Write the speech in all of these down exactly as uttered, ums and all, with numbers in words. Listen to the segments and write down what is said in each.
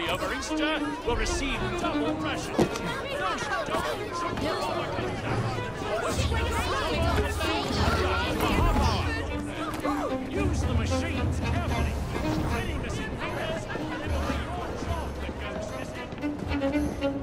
over Easter will receive double rations. Those who don't should roll the contact. Use the machines carefully. Any missing fingers, and it will be your job that goes missing.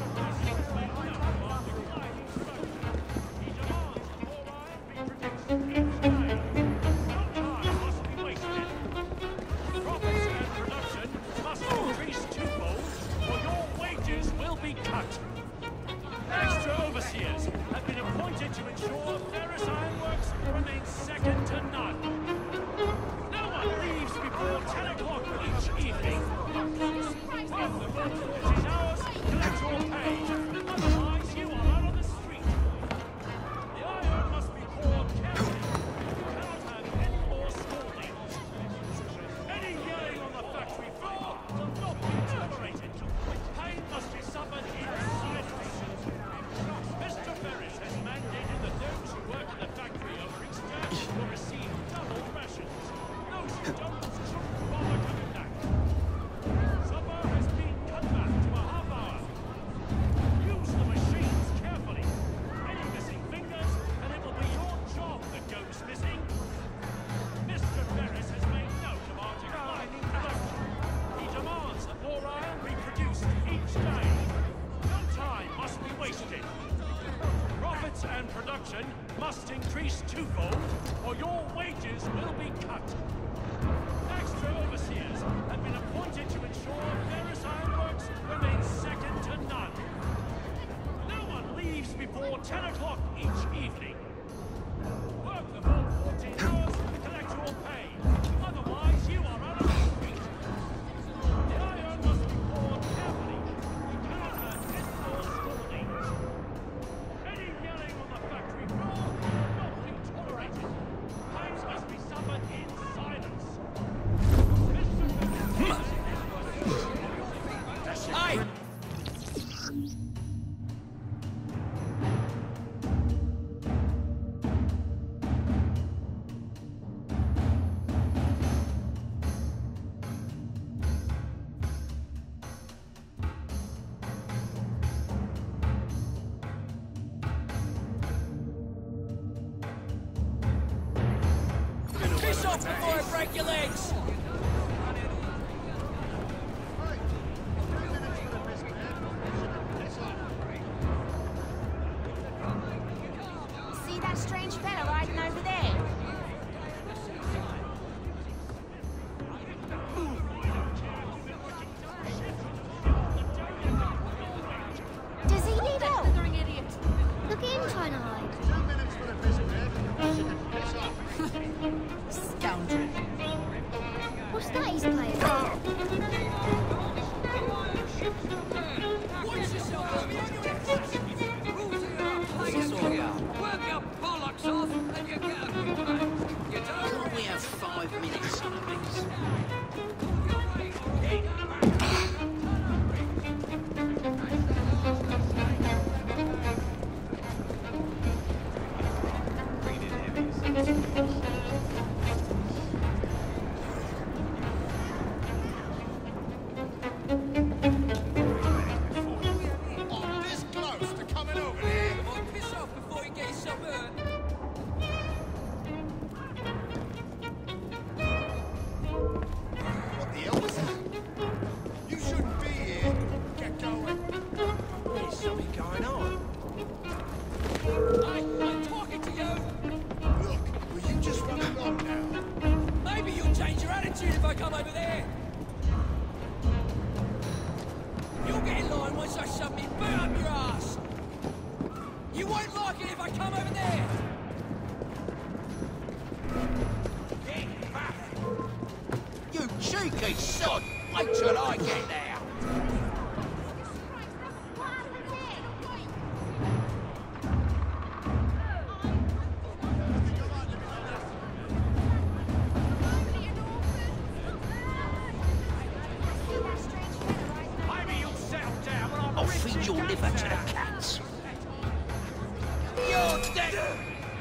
Extra overseers have been appointed to ensure Ferris Ironworks remains second to none. No one leaves before ten o'clock each evening. Work the full fourteen hours, collect your pay. Otherwise, you are out on the street. The iron must be poured carefully. You cannot have any more scoldings. Any yelling on the factory floor will not be tolerated. Pain must be suffered in silence. Mister Ferris has mandated that those who work in the factory over Easter will receive double rations. Those who don't shouldn't bother coming back. Supper has been cut back to a half hour. Use the machines carefully. Any missing fingers, and it will be your job that goes missing. Mister Ferris has made note of our declining production. He demands that more iron be produced each day. No time must be wasted. Profits and production must increase twofold, or your wages will be cut. Extra overseers have been appointed to ensure Ferris Ironworks remains second to none. No one leaves before ten o'clock each evening. Work the full fourteen hours to collect your pay. Otherwise, you are out of the street. The iron must be poured carefully. You cannot have any more scoldings. Any yelling on the factory floor will not be tolerated. Pains must be suffered in silence. Hey! Piss off before I break your legs! See that strange fella riding over there? Does he need help? Look at him trying to hide. Scoundrel. What's that he's playing? Watch yourself! Work your bollocks off and you get a good pay. You don't? We have five minutes on this. I'm this close to coming over there. Come on, piss off before you get yourself hurt. What the hell was that? You shouldn't be here. Get going. There's something going on. Hey, I'm talking to you. Look, will you just run along now? Maybe you'll change your attitude if I come over there. You'll get in line once I shove me boot up your ass. You won't like it if I come over there. Get back. You cheeky sod! Wait till I get there. Maybe you'll settle down when I'm I'll rich feed and your go liver to the down. cats. You're dead.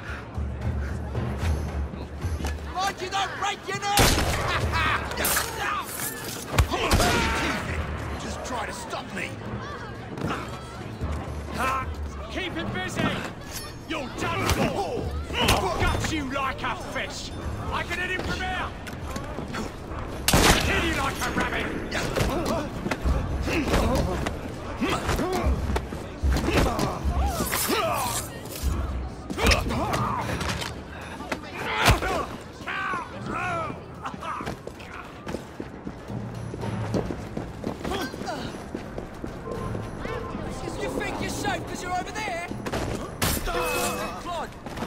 Mind you don't break your neck! Stop me! Ha! Keep him busy! You're done for! I'll gut you like a fish! I can hit him from here! Hit you like a rabbit! You think you're safe because you're over there? Claude.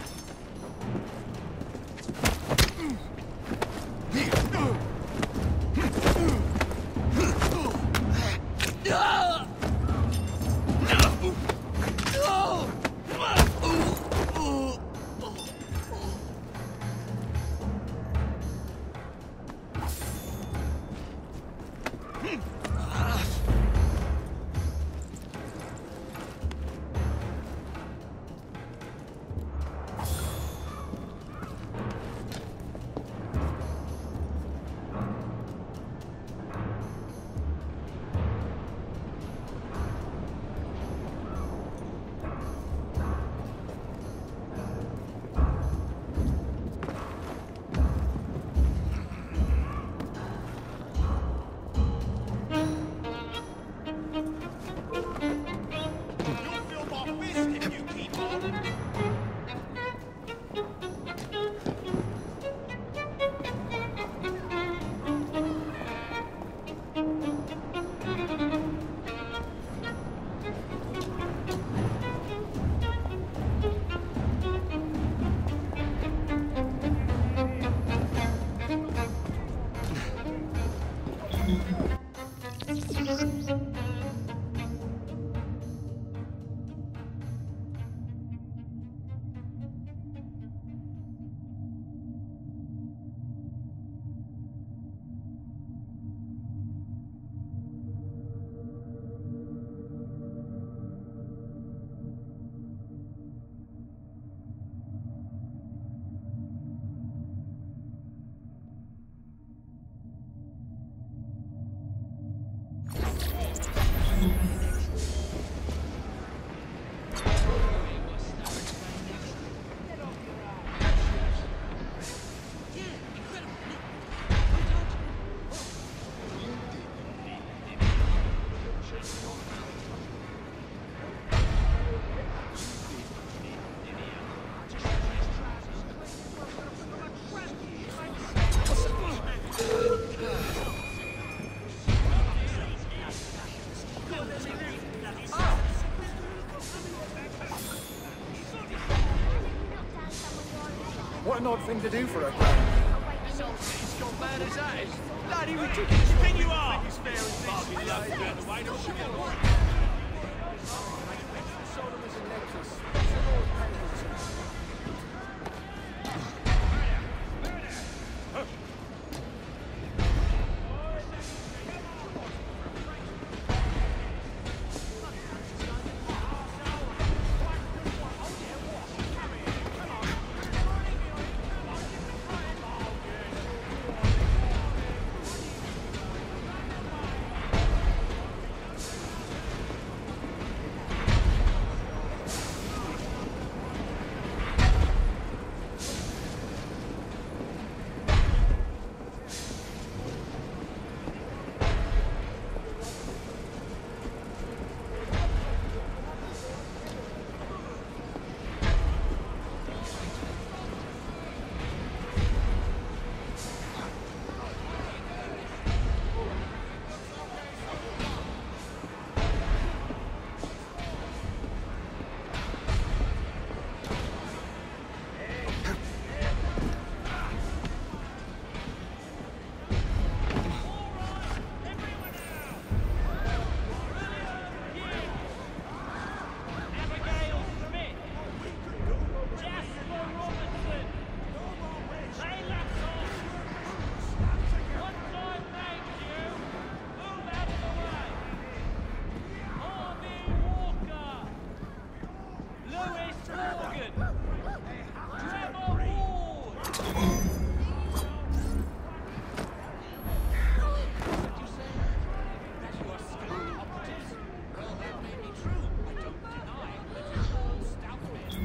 What an odd thing to do for a guy. It's gone bad as that is. Bloody ridiculous. Thing you are! It's fair and bargain love to get away. Don't forget what.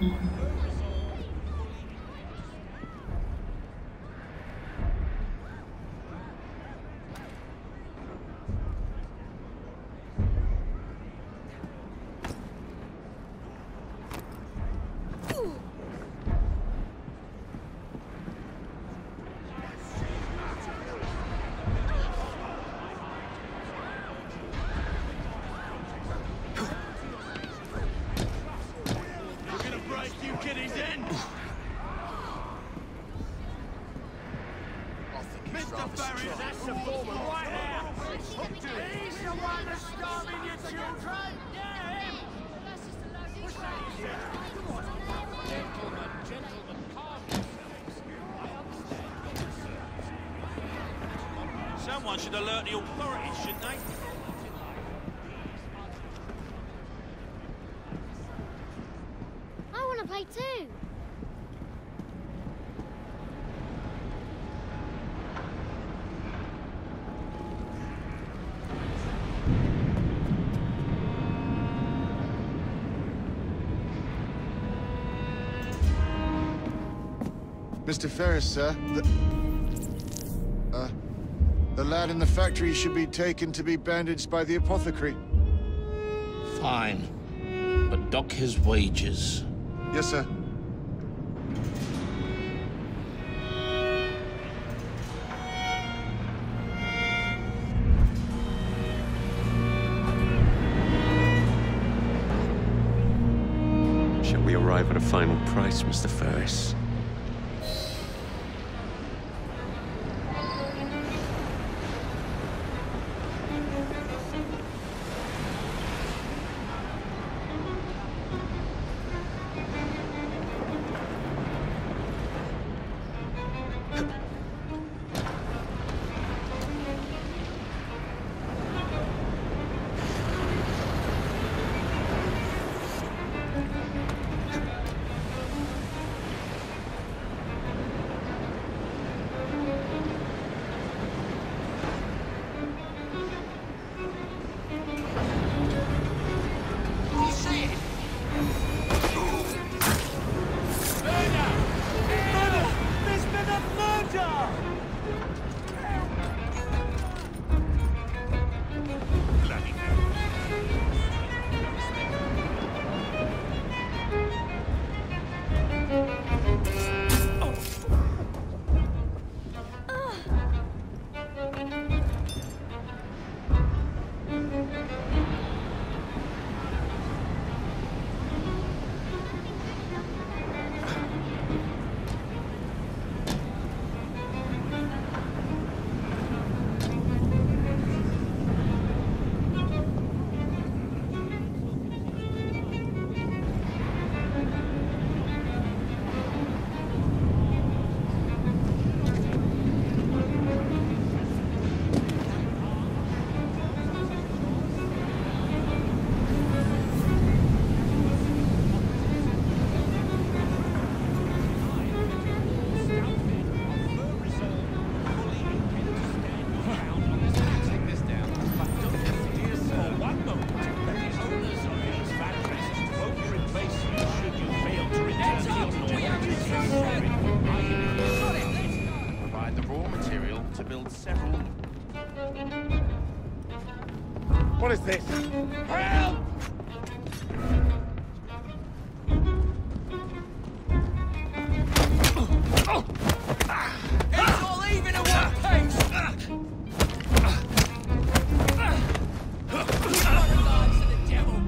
Someone should alert the authorities, shouldn't they? I want to play too. Mister Ferris, sir, the... Uh, the lad in the factory should be taken to be bandaged by the apothecary. Fine. But dock his wages. Yes, sir. Shall we arrive at a final price, Mister Ferris? What is this? Help! It's all even at one pace! Paradise of the devil!